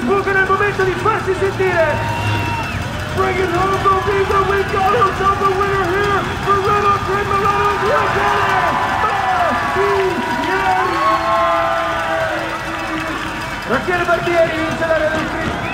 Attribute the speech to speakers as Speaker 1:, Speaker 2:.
Speaker 1: Facebook nel momento di farsi sentire. Bring it home, Bovisa, we got ourselves a winner here for Red Hot Red Milano's. Look at it! Rachele Barbieri vince l'area del